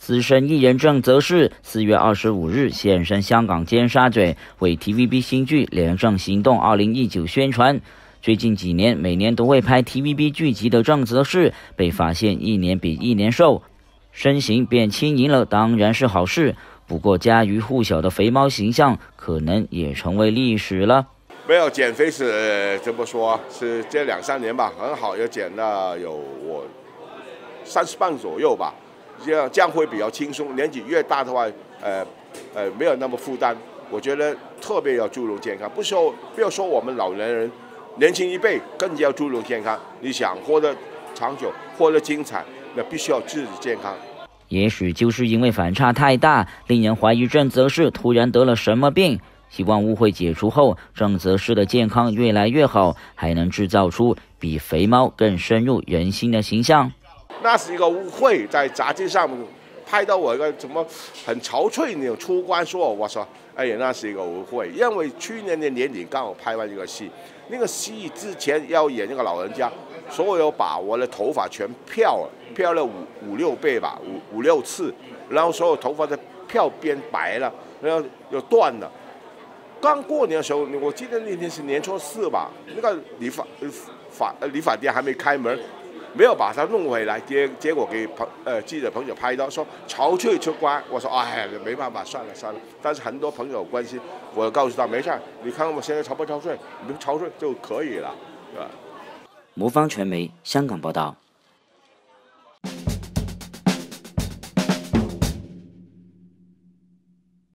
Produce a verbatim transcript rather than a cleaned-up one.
资深艺人郑则仕四月二十五日现身香港尖沙咀，为 T V B 新剧《廉政行动二零一九》宣传。最近几年，每年都会拍 T V B 剧集的郑则仕，被发现一年比一年瘦，身形变轻盈了，当然是好事。不过，家喻户晓的肥猫形象可能也成为历史了。 没有减肥是怎么说？是这两三年吧，很好，要减了有我三十磅左右吧。这样这样会比较轻松。年纪越大的话，呃呃，没有那么负担。我觉得特别要注重健康，不说不要说我们老年人，年轻一辈更加要注重健康。你想活得长久，活得精彩，那必须要自己健康。 也许就是因为反差太大，令人怀疑郑则仕突然得了什么病。希望误会解除后，郑则仕的健康越来越好，还能制造出比肥猫更深入人心的形象。 那是一个误会，在杂志上拍到我一个什么很憔悴那种出关，说我说，哎呀，那是一个误会，因为去年的年底刚好拍完一个戏，那个戏之前要演那个老人家，所有把我的头发全漂了，漂了五五六倍吧，五五六次，然后所有头发的漂变白了，然后又断了。刚过年的时候，我记得那天是年初四吧，那个理发发理发店还没开门。没有把它弄回来，结结果给朋呃记者朋友拍到说憔悴出关，我说哎没办法，算了算了。但是很多朋友关心，我告诉他没事，你看我现在憔不憔悴，你不憔悴就可以了，对吧？ 魔方传媒香港报道。